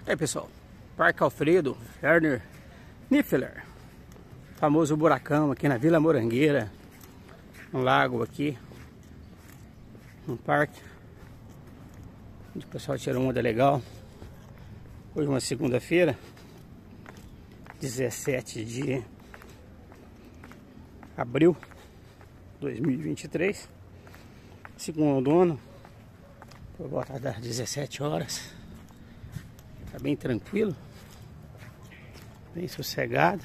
Aí pessoal, Parque Alfredo Werner Niffler, famoso buracão aqui na Vila Morangueira, um lago aqui, um parque onde o pessoal tira uma onda legal. Hoje é uma segunda-feira, 17 de abril de 2023, segundo o dono, por volta das 17 horas. Tá bem tranquilo, bem sossegado,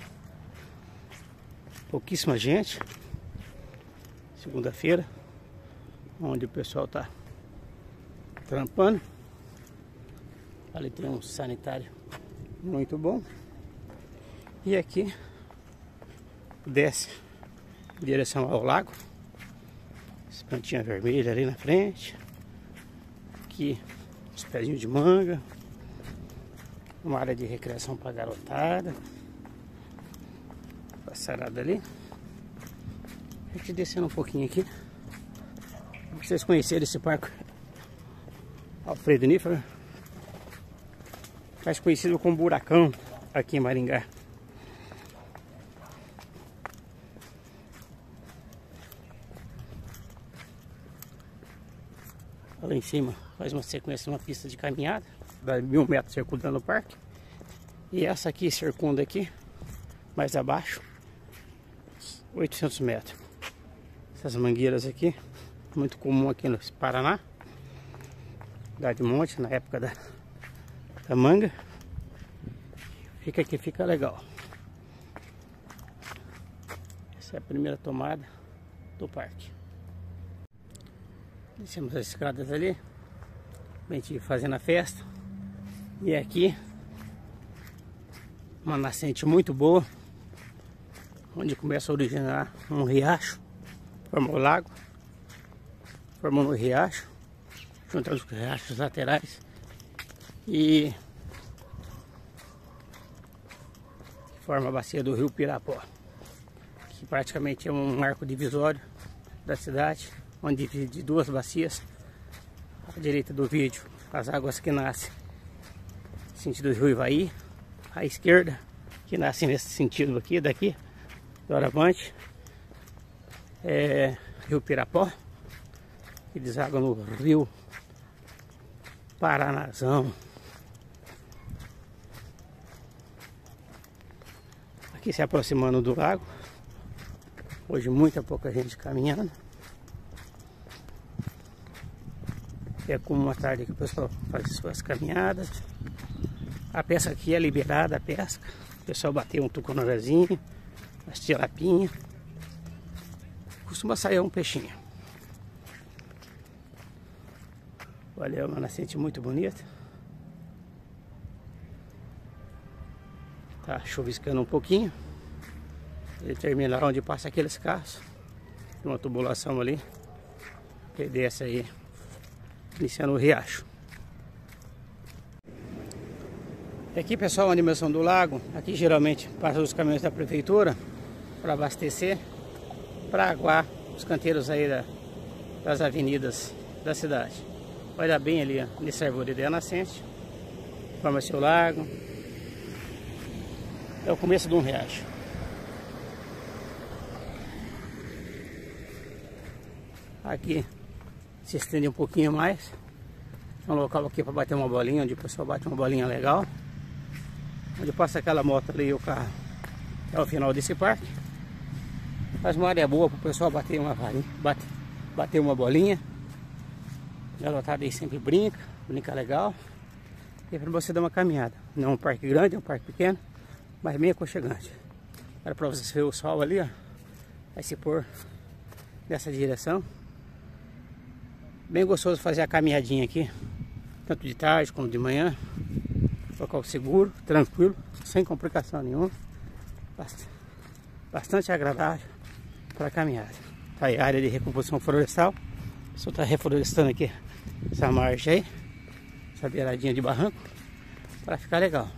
pouquíssima gente. Segunda-feira, onde o pessoal tá trampando. Ali tem um sanitário muito bom. E aqui desce em direção ao lago. Essa plantinha vermelha ali na frente. Aqui os pezinhos de manga. Uma área de recreação para garotada. Passarada ali. A gente descendo um pouquinho aqui, para vocês conhecerem esse parque Alfredo Niffler, mais conhecido como Buracão aqui em Maringá. Lá em cima faz uma sequência de uma pista de caminhada, dá 1000 metros circundando o parque. E essa aqui circunda aqui, mais abaixo, 800 metros. Essas mangueiras aqui, muito comum aqui no Paraná, cidade de Monte, na época da manga. Fica aqui, fica legal. Essa é a primeira tomada do parque. Descemos as escadas ali, a gente fazendo a festa. E aqui, uma nascente muito boa, onde começa a originar um riacho, forma o lago, formando o riacho, juntando os riachos laterais e forma a bacia do rio Pirapó, que praticamente é um arco divisório da cidade, onde divide duas bacias. À direita do vídeo, as águas que nascem sentido do rio Ivaí, à esquerda, que nascem nesse sentido aqui, daqui, doravante, rio Pirapó, que deságua no rio Paranazão. Aqui se aproximando do lago, hoje muita pouca gente caminhando. É como uma tarde que o pessoal faz suas caminhadas. A pesca aqui é liberada, a pesca. O pessoal bateu um tucunarazinho, as tilapinhas. Costuma sair um peixinho. Olha, é uma nascente muito bonita. Tá chuviscando um pouquinho. Ele termina onde passa aqueles carros. Tem uma tubulação ali que desce aí, iniciando o riacho. Aqui, pessoal, a dimensão do lago. Aqui geralmente passam os caminhões da prefeitura para abastecer, para aguar os canteiros aí das avenidas da cidade. Olha bem ali, ó, nesse arvoredo nascente, forma-se o lago. É o começo de um riacho. Aqui se estende um pouquinho mais. É um local aqui para bater uma bolinha, onde o pessoal bate uma bolinha legal. Onde passa aquela moto ali e o carro. É o final desse parque. Faz uma área boa para o pessoal bater uma varinha, bater uma bolinha. A garotada aí sempre brinca legal. E para você dar uma caminhada. Não é um parque grande, é um parque pequeno, mas bem aconchegante. Era para você ver o sol ali, ó. Vai se pôr nessa direção. Bem gostoso fazer a caminhadinha aqui, tanto de tarde como de manhã. Local seguro, tranquilo, sem complicação nenhuma. Bastante agradável para caminhar. Tá aí a área de recomposição florestal. Só está reflorestando aqui essa margem aí, essa beiradinha de barranco, para ficar legal.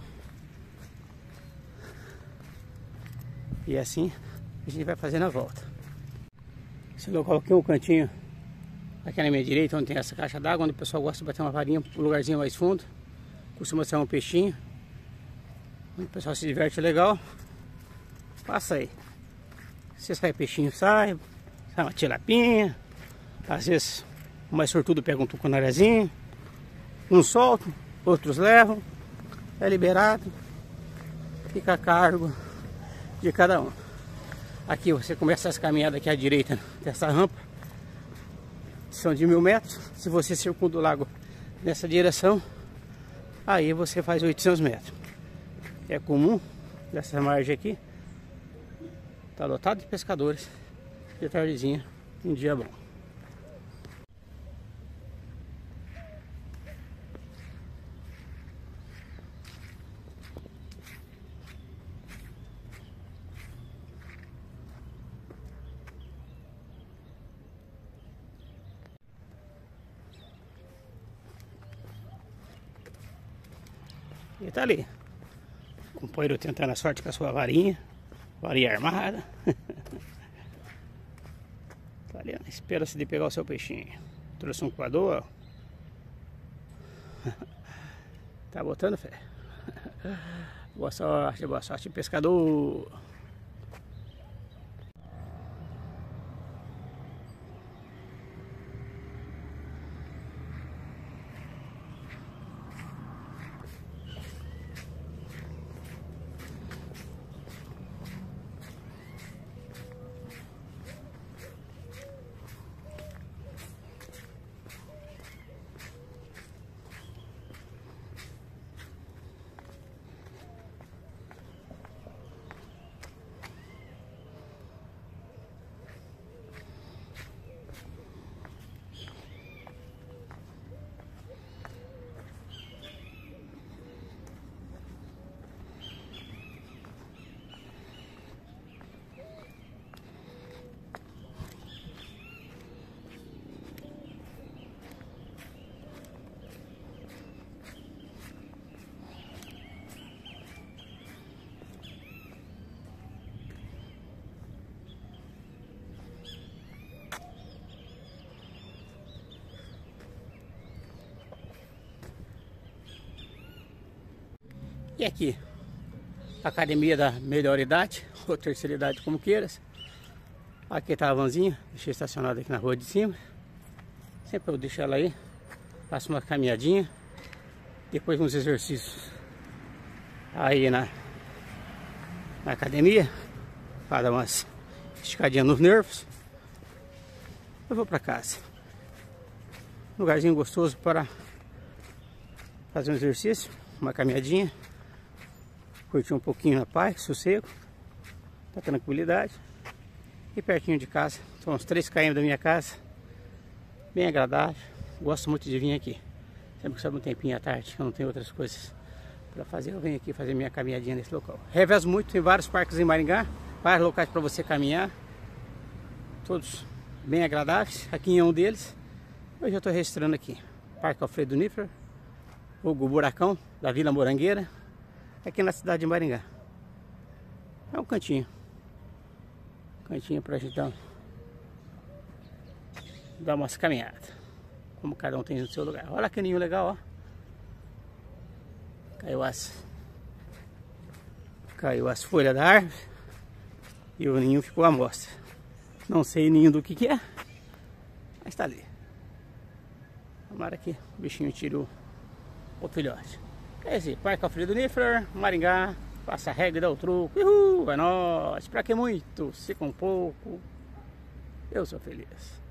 E assim a gente vai fazendo a volta. Esse local aqui é um cantinho aqui na minha direita, onde tem essa caixa d'água, onde o pessoal gosta de bater uma varinha, um lugarzinho mais fundo. costuma ser um peixinho, onde o pessoal se diverte legal. Passa aí. Se sai peixinho, sai uma tilapinha. Às vezes o mais sortudo pega um tucunarazinho. Uns soltam, outros levam. É liberado. Fica a cargo de cada um. Aqui você começa essa caminhada aqui à direita dessa rampa. São de 1000 metros. Se você circunda o lago nessa direção, aí você faz 800 metros. É comum dessa margem aqui. Tá lotado de pescadores. De tardezinha, um dia bom. E tá ali, o companheiro tentando a sorte com a sua varinha armada. Tá ali, espera-se de pegar o seu peixinho. Trouxe um coador, ó. Tá botando fé. Boa sorte, pescador. E aqui, academia da melhor idade, ou terceira idade, como queiras. Aqui tá a vanzinha, deixei estacionada aqui na rua de cima. Sempre eu deixo ela aí, faço uma caminhadinha, depois uns exercícios aí na academia, para dar umas esticadinhas nos nervos. Eu vou para casa. Lugarzinho gostoso para fazer um exercício, uma caminhadinha. Curtir um pouquinho a paz, sossego, a tranquilidade. E pertinho de casa, são uns 3 km da minha casa. Bem agradável, gosto muito de vir aqui. Sempre que sobe um tempinho à tarde, eu não tenho outras coisas para fazer, eu venho aqui fazer minha caminhadinha nesse local. Revezo muito em vários parques em Maringá, vários locais para você caminhar. Todos bem agradáveis, aqui em um deles. Hoje eu estou registrando aqui, Parque Alfredo Niffer, o Buracão da Vila Morangueira, aqui na cidade de Maringá. É um cantinho pra gente dar umas caminhadas, como cada um tem no seu lugar. Olha que ninho legal, ó. Caiu as folhas da árvore e o ninho ficou à mostra. Não sei ninho do que é, mas tá ali. Tomara que o bichinho tirou o filhote. É esse, Parque Alfredo Niffer, Maringá, passa a regra e dá o troco. Uhul, é nóis, pra que muito? Se com pouco, eu sou feliz.